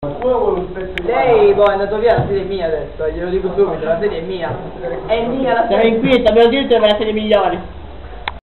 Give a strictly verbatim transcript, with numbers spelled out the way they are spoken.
Lei boh, è andato via, la serie è mia adesso, glielo dico subito, la serie è mia. È mia la Siamo serie. in quieta, abbiamo detto che è la serie migliore.